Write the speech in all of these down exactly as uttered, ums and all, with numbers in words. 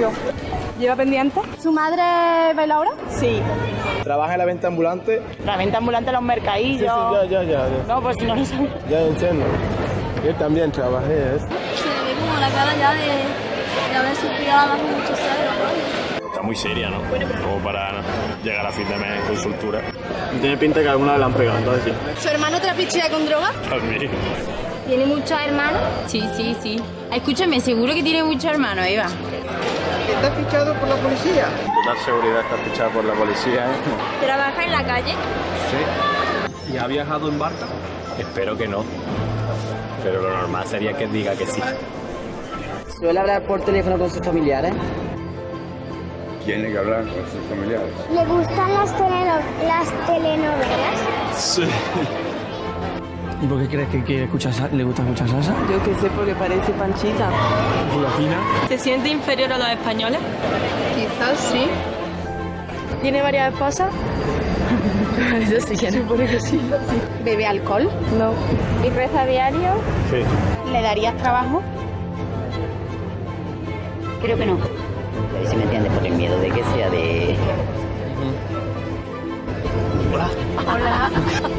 novio. ¿Lleva pendiente? ¿Su madre es bailadora? Sí. ¿Trabaja en la venta ambulante? La venta ambulante en los mercadillos. Sí, sí, ya, ya, ya. No, pues si no lo sabes. Ya entiendo. Yo también trabajé, ¿eh? Se le ve como la cara ya de, de haber sufrido bajo muchos años. Está muy seria, ¿no? Como para llegar a fin de mes con soltura. Tiene pinta que alguna vez la han pegado, entonces sí. ¿Su hermano trapichea con droga? También. ¿Tiene muchos hermanos? Sí, sí, sí. Escúchame, seguro que tiene muchos hermanos, Eva. ¿Está fichado por la policía? Total seguridad está fichado por la policía, ¿eh? ¿Trabaja en la calle? Sí. ¿Y ha viajado en barca? Espero que no. Pero lo normal sería que diga que sí. ¿Suele hablar por teléfono con sus familiares? Tiene que hablar con sus familiares. ¿Le gustan las, teleno las telenovelas? Sí. ¿Y por qué crees que, que escucha, le gusta escuchar salsa? Yo qué sé, porque parece Panchita. ¿Fulacina? ¿Se siente inferior a los españoles? Quizás sí. ¿Tiene varias esposas? Eso sí que no. Supone que sí. ¿Bebe alcohol? No. ¿Y reza a diario? Sí. ¿Le darías trabajo? Creo que no. A ver si me entiendes, por el miedo de que sea de... Hola. Hola.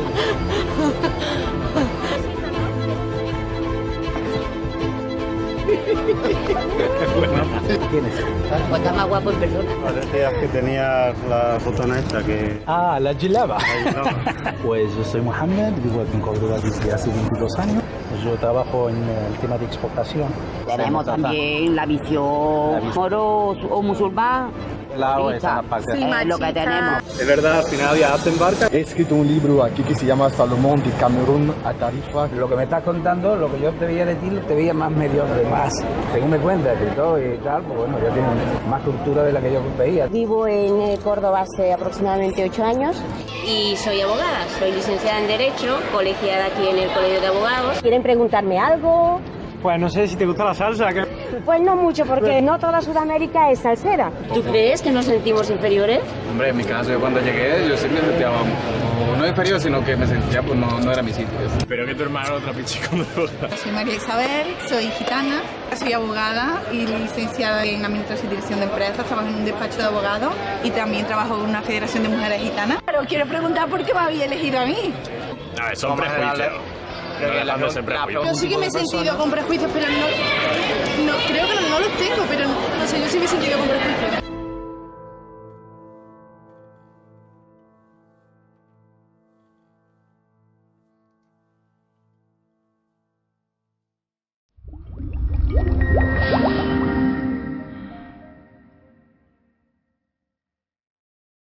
¿Quién es? Pues está más guapo en persona. Parecías que tenías la fotona esta que... Ah, la Gilaba. La Gilaba. Pues yo soy Mohamed, vivo aquí en Córdoba desde hace veintidós años. Yo trabajo en el tema de exportación. Tenemos también la visión, La visión. moro o musulmán. Claro, esa es la parte. Sí, Es lo que tenemos. ¿Es verdad? ¿Al final viajaste en barca? He escrito un libro aquí que se llama Salomón de Camerún a Tarifa. Lo que me estás contando, lo que yo te veía de ti, te veía más medio de más. Según me cuentas y todo y tal, pues bueno, ya tienes más cultura de la que yo veía. Vivo en eh, Córdoba hace aproximadamente ocho años. Y soy abogada, soy licenciada en Derecho, colegiada aquí en el Colegio de Abogados. ¿Quieren preguntarme algo? Pues no sé si te gusta la salsa. ¿Qué? Pues no mucho, porque no toda Sudamérica es salsera. ¿Tú crees que nos sentimos inferiores? Hombre, en mi caso, yo cuando llegué, yo sí me sentía, no, no inferior, sino que me sentía, pues no, no era mi sitio. Espero que tu hermano otra pichi con droga. Soy María Isabel, soy gitana, soy abogada y licenciada en Administración y Dirección de Empresas, trabajo en un despacho de abogados y también trabajo en una federación de mujeres gitanas. Pero quiero preguntar por qué me había elegido a mí. A ver, son prejuicios. No dejan de ser prejuicios. Yo sí que me he sentido con prejuicios, pero no, no creo que no, no los tengo, pero no sé, yo sí me he sentido con prejuicios.